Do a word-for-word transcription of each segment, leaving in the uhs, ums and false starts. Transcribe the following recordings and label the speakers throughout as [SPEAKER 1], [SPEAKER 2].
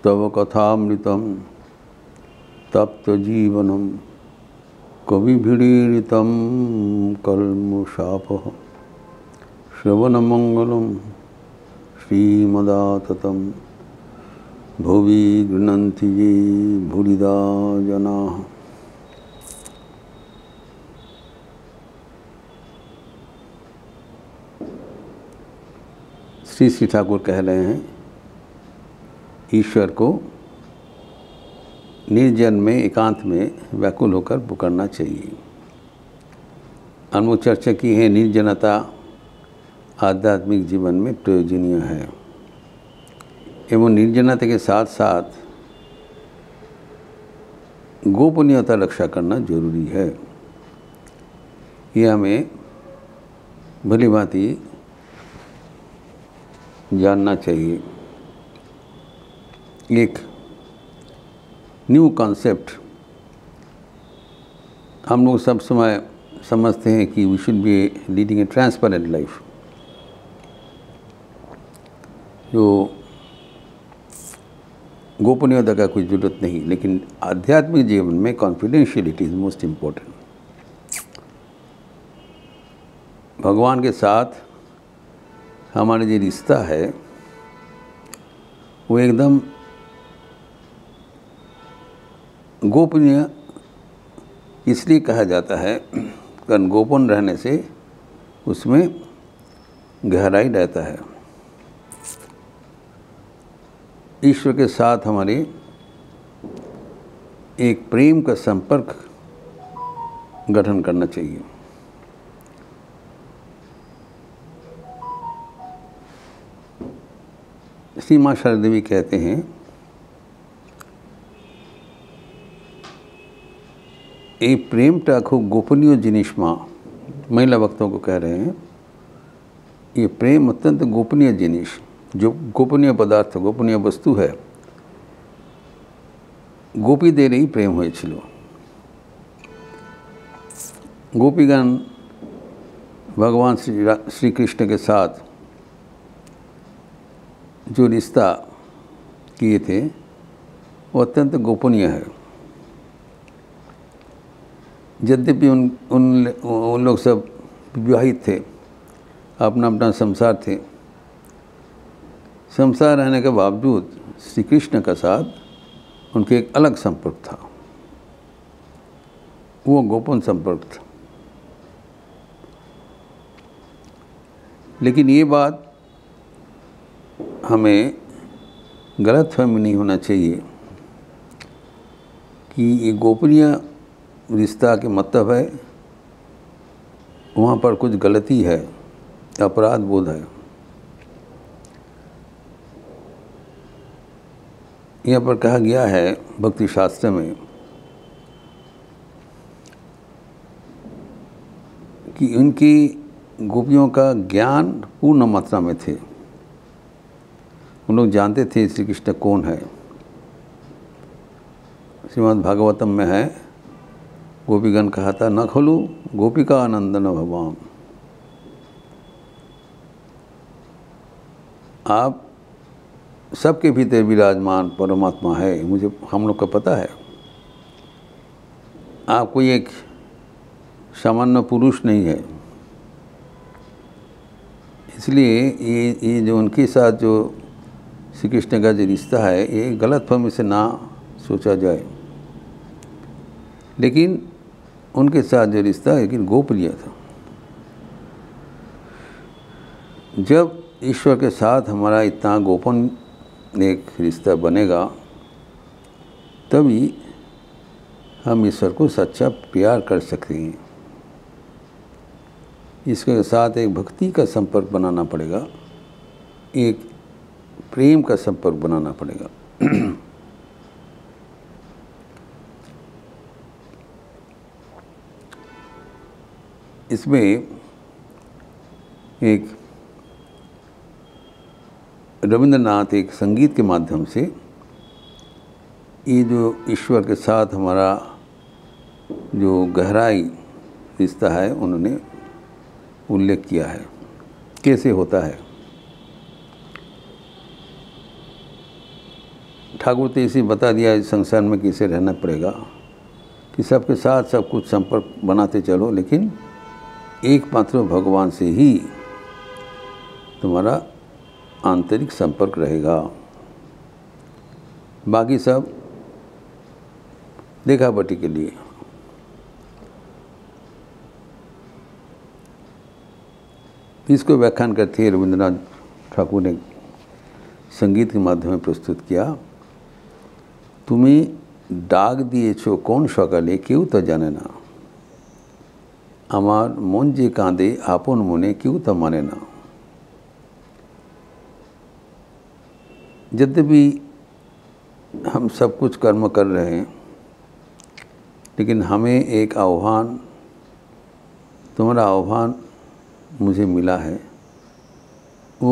[SPEAKER 1] तव कथामृतं तप्तजीवनं कविभिरीडितं कल्मषापः श्रवणमंगलं श्रीमदाततं भुवि गृह्णन्ति ये भूरिदा जनाः। श्री श्री ठाकुर कह रहे हैं ईश्वर को निर्जन में एकांत में व्याकुल होकर पुकारना चाहिए। अनुभव चर्चा की है निर्जनता आध्यात्मिक जीवन में प्रयोजनीय है एवं निर्जनता के साथ साथ गोपनीयता रक्षा करना जरूरी है। यह हमें भली भांति जानना चाहिए। एक न्यू कॉन्सेप्ट हम लोग सब समय समझते हैं कि we should be leading a transparent life, जो गोपनीयता का कोई ज़रूरत नहीं, लेकिन आध्यात्मिक जीवन में कॉन्फिडेंशियलिटी इज़ मोस्ट इम्पोर्टेंट। भगवान के साथ हमारा जो रिश्ता है वो एकदम गोपनीय इसलिए कहा जाता है कारण गोपन रहने से उसमें गहराई रहता है। ईश्वर के साथ हमारे एक प्रेम का संपर्क गठन करना चाहिए। श्री माँ शारदा देवी कहते हैं ए प्रेमटा खूब गोपनीय जिनिस माँ, महिला भक्तों को कह रहे हैं ये प्रेम अत्यंत गोपनीय जिनिस, जो गोपनीय पदार्थ गोपनीय वस्तु है। गोपी दे रही प्रेम होइछिलो। गोपीगण भगवान श्री श्री कृष्ण के साथ जो रिश्ता किए थे वो अत्यंत गोपनीय है। यद्यपि उन उन उन लोग सब विवाहित थे, अपना अपना संसार थे, संसार रहने के बावजूद श्री कृष्ण का साथ उनके एक अलग संपर्क था, वो गोपन संपर्क था। लेकिन ये बात हमें गलतफहमी नहीं होना चाहिए कि ये गोपनीय रिश्ता के मतलब है वहाँ पर कुछ गलती है, अपराध बोध है। यहाँ पर कहा गया है भक्ति शास्त्र में कि उनकी गोपियों का ज्ञान पूर्ण मात्रा में थे। उन लोग जानते थे श्री कृष्ण कौन है। श्रीमद् भागवतम में है, गोपीगण कहा था न खलु गोपिका आनंदन भवाम। आप सबके भीतर विराजमान परमात्मा है, मुझे हम लोग को पता है। आप कोई एक सामान्य पुरुष नहीं है। इसलिए ये ये जो उनके साथ जो श्री कृष्ण का जो रिश्ता है ये गलतफहमी से ना सोचा जाए। लेकिन उनके साथ जो रिश्ता है लेकिन गोपनीय था। जब ईश्वर के साथ हमारा इतना गोपन एक रिश्ता बनेगा तभी हम ईश्वर को सच्चा प्यार कर सकते हैं। इसके साथ एक भक्ति का संपर्क बनाना पड़ेगा, एक प्रेम का संपर्क बनाना पड़ेगा। इसमें एक रविंद्रनाथ एक संगीत के माध्यम से ये जो ईश्वर के साथ हमारा जो गहराई रिश्ता है उन्होंने उल्लेख किया है, कैसे होता है। ठाकुर तो इसी बता दिया इस संसार में कैसे रहना पड़ेगा कि सबके साथ सब कुछ संपर्क बनाते चलो, लेकिन एकमात्र भगवान से ही तुम्हारा आंतरिक संपर्क रहेगा। बाकी सब देखापटी के लिए। इसको व्याख्यान करते हुए रविंद्रनाथ ठाकुर ने संगीत के माध्यम में प्रस्तुत किया। तुम्हें डाक दिएছো কোন সকালে কেউ তো জানে না, আমার মন যে কাঁদে আপন মনে কেউ তো মানে না। यद्यपि हम सब कुछ कर्म कर रहे हैं, लेकिन हमें एक आह्वान, तुम्हारा आह्वान मुझे मिला है, वो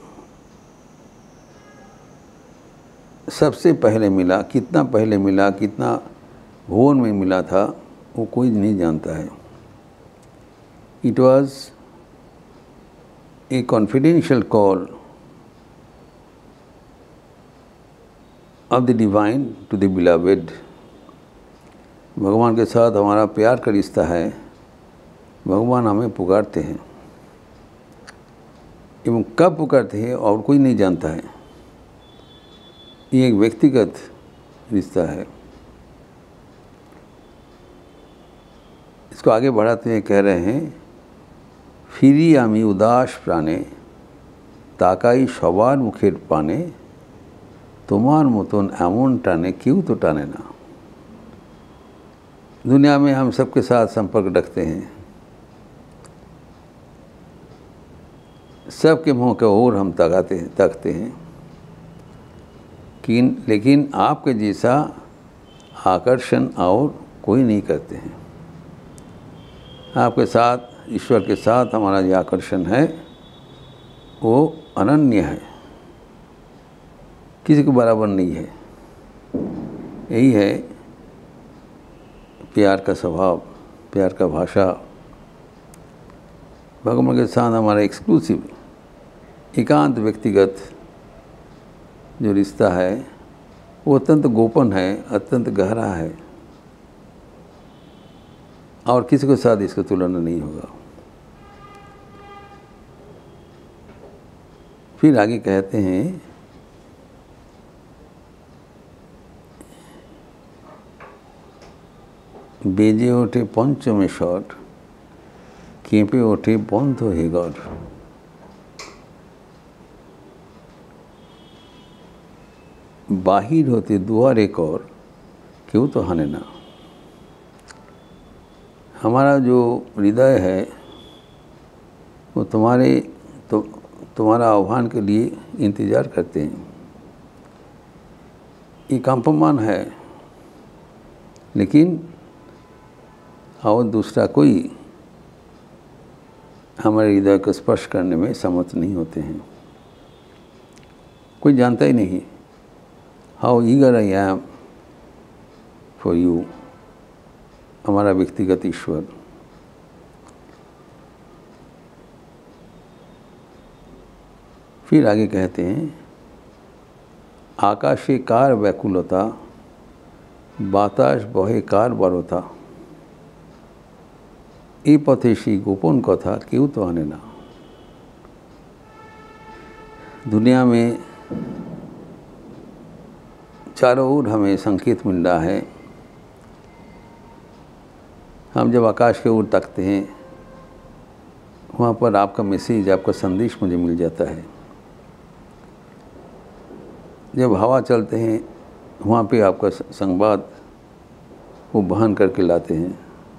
[SPEAKER 1] सबसे पहले मिला। कितना पहले मिला, कितना भुवन में मिला था, वो कोई नहीं जानता है। It was a confidential call of the divine to the beloved. भगवान के साथ हमारा प्यार का रिश्ता है, भगवान हमें पुकारते हैं, एवं कब पुकारते हैं और कोई नहीं जानता है। ये एक व्यक्तिगत रिश्ता है। इसको आगे बढ़ाते हुए कह रहे हैं, फिरी आमी उदास प्राणे ताकाई सबार मुखेर पाने, তোমার মতন এমন টানে কেউ तो টানে ना। दुनिया में हम सबके साथ संपर्क रखते हैं, सबके मुंह के ओर हम तकाते हैं तकते हैं, कि लेकिन आपके जैसा आकर्षण और कोई नहीं करते हैं। आपके साथ, ईश्वर के साथ हमारा जो आकर्षण है वो अनन्य है, किसी के बराबर नहीं है। यही है प्यार का स्वभाव, प्यार का भाषा। भगवान के साथ हमारा एक्सक्लूसिव, एकांत व्यक्तिगत जो रिश्ता है वो अत्यंत गोपन है, अत्यंत गहरा है, और किसी के साथ इसका तुलना नहीं होगा। फिर आगे कहते हैं, बेजे ओठे पंचमे शट केंपे ओठे बंध हेगर। बाहिर होते दुआरे कर क्यों तो हाने ना। हमारा जो हृदय है वो तुम्हारे तो तुम्हारा आह्वान के लिए इंतज़ार करते हैं। ये कंपमान है, लेकिन और दूसरा कोई हमारे हृदय को स्पर्श करने में समर्थ नहीं होते हैं। कोई जानता ही नहीं how eager I am for you, हमारा व्यक्तिगत ईश्वर। फिर आगे कहते हैं, आकाशे कार व्याकुलता बातास बहे कार बरता, এই পথে সেই গোপন কথা কেউ तो आने ना। दुनिया में चारों ओर हमें संकेत मिल रहा है। हम जब आकाश के ओर तकते हैं, वहाँ पर आपका मैसेज, आपका संदेश मुझे मिल जाता है। जब हवा चलते हैं, वहाँ पे आपका संवाद वो बहन करके लाते हैं।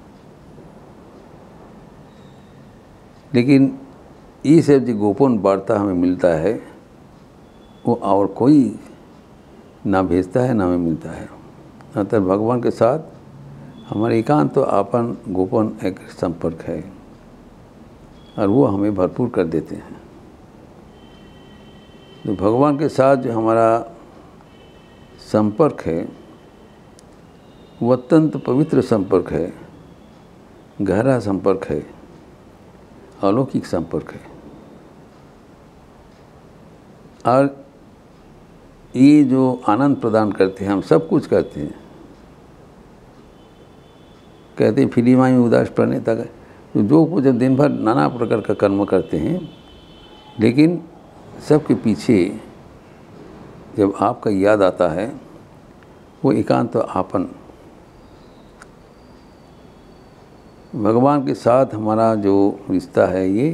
[SPEAKER 1] लेकिन ये सब जो गोपन वार्ता हमें मिलता है वो और कोई ना भेजता है ना हमें मिलता है। अतः भगवान के साथ हमारे एकांत तो आपन गोपन एक संपर्क है, और वो हमें भरपूर कर देते हैं। तो भगवान के साथ जो हमारा संपर्क है वो अत्यंत पवित्र संपर्क है, गहरा संपर्क है, अलौकिक संपर्क है। और ये जो आनंद प्रदान करते हैं, हम सब कुछ करते हैं। कहते हैं फिलिमा में उदास प्रणेता का, तो जो कुछ जब दिन भर नाना प्रकार का कर्म करते हैं, लेकिन सबके पीछे जब आपका याद आता है वो एकांत तो आपन। भगवान के साथ हमारा जो रिश्ता है ये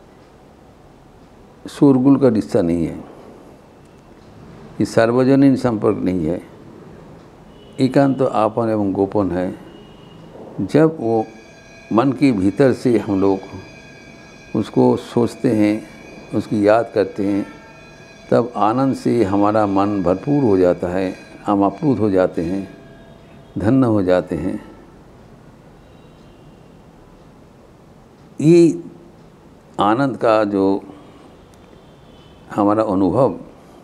[SPEAKER 1] शोरगुल का रिश्ता नहीं है, ये सार्वजनिक संपर्क नहीं है। एकांत तो आपन एवं गोपन है। जब वो मन के भीतर से हम लोग उसको सोचते हैं, उसकी याद करते हैं, तब आनंद से हमारा मन भरपूर हो जाता है, हम आप्लुत हो जाते हैं, धन्य हो जाते हैं। ये आनंद का जो हमारा अनुभव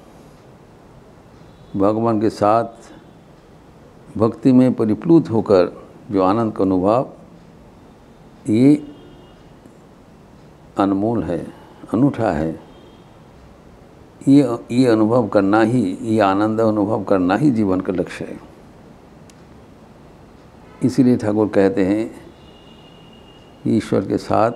[SPEAKER 1] भगवान के साथ भक्ति में परिप्लुत होकर जो आनंद का अनुभव, ये अनमोल है, अनूठा है। ये ये अनुभव करना ही, ये आनंद अनुभव करना ही जीवन का लक्ष्य है। इसीलिए ठाकुर कहते हैं ईश्वर के साथ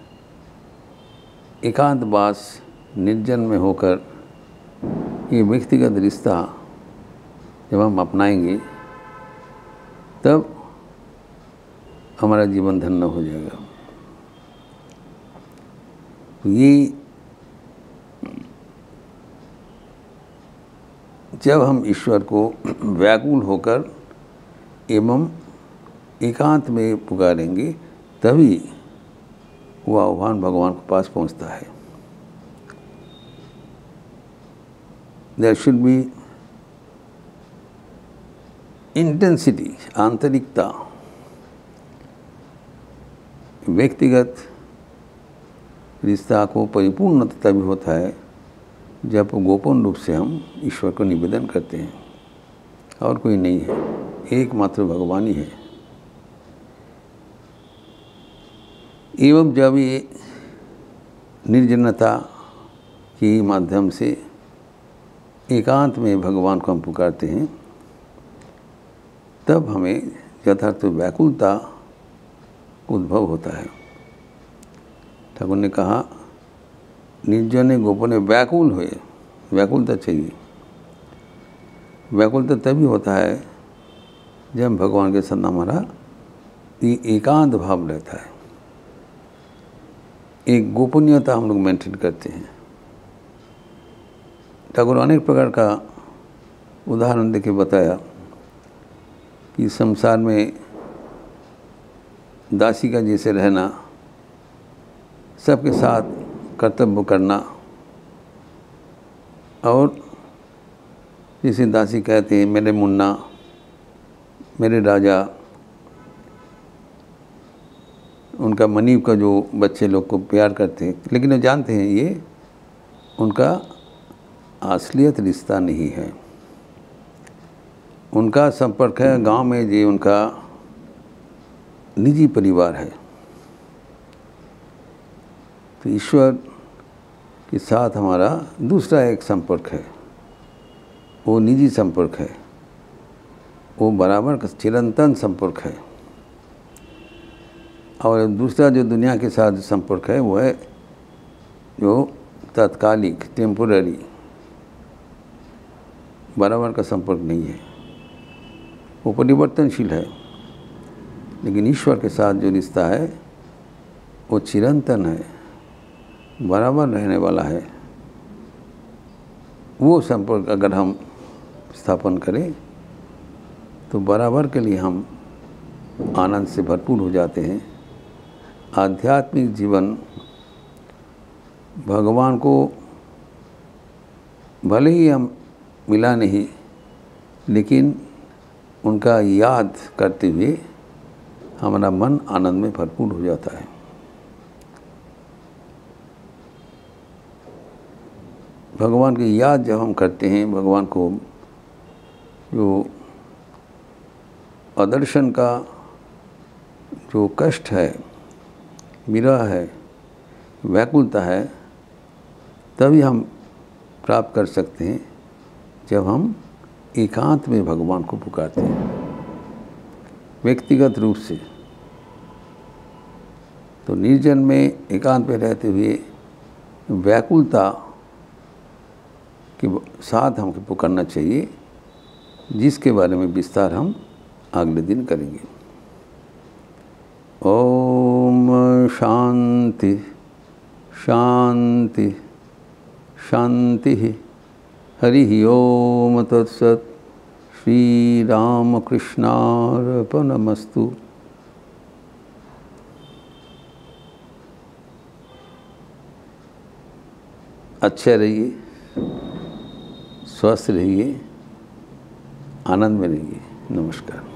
[SPEAKER 1] एकांतवास निर्जन में होकर ये व्यक्तिगत रिश्ता जब हम अपनाएंगे तब हमारा जीवन धन्य हो जाएगा। तो ये जब हम ईश्वर को व्याकुल होकर एवं एकांत में पुकारेंगे तभी वो आह्वान भगवान के पास पहुंचता है। देयर शुड बी इंटेंसिटी, आंतरिकता। व्यक्तिगत रिश्ता को परिपूर्ण तभी होता है जब गोपन रूप से हम ईश्वर को निवेदन करते हैं, और कोई नहीं है, एकमात्र भगवान ही है। एवं जब ये निर्जनता के माध्यम से एकांत में भगवान को हम पुकारते हैं, तब हमें यथार्थ व्याकुलता उद्भव होता है। ठाकुर ने कहा निर्जन गोपन व्याकुल हुए, व्याकुलता चाहिए। व्याकुलता तभी होता है जब भगवान के साथ हमारा ये एकांत भाव रहता है, एक गोपनीयता हम लोग मेंटेन करते हैं। ठाकुर अनेक प्रकार का उदाहरण देके बताया कि संसार में दासी का जैसे रहना, सबके साथ कर्तव्य करना, और जैसे दासी कहते हैं मेरे मुन्ना, मेरे राजा, उनका मनीव का जो बच्चे लोग को प्यार करते हैं, लेकिन वो जानते हैं ये उनका असलियत रिश्ता नहीं है। उनका संपर्क है गांव में, ये उनका निजी परिवार है। तो ईश्वर के साथ हमारा दूसरा एक संपर्क है, वो निजी संपर्क है, वो बराबर का चिरंतन संपर्क है। और दूसरा जो दुनिया के साथ संपर्क है वो है जो तात्कालिक, टेम्पोररी, बराबर का संपर्क नहीं है, वो परिवर्तनशील है। लेकिन ईश्वर के साथ जो रिश्ता है वो चिरंतन है, बराबर रहने वाला है। वो संपर्क अगर हम स्थापन करें तो बराबर के लिए हम आनंद से भरपूर हो जाते हैं। आध्यात्मिक जीवन भगवान को भले ही हम मिला नहीं, लेकिन उनका याद करते हुए हमारा मन आनंद में भरपूर हो जाता है। भगवान की याद जब हम करते हैं, भगवान को जो अदर्शन का जो कष्ट है, विरह है, व्याकुलता है, तभी हम प्राप्त कर सकते हैं जब हम एकांत में भगवान को पुकारते हैं व्यक्तिगत रूप से। तो निर्जन में एकांत में रहते हुए व्याकुलता के साथ हमको पुकारना चाहिए, जिसके बारे में विस्तार हम अगले दिन करेंगे। ओम शांति शांति शांति। हरि ओम तत्सत। श्री राम कृष्णार्पणमस्तु। अच्छे रहिए, स्वस्थ रहिए, आनंद में रहिए। नमस्कार।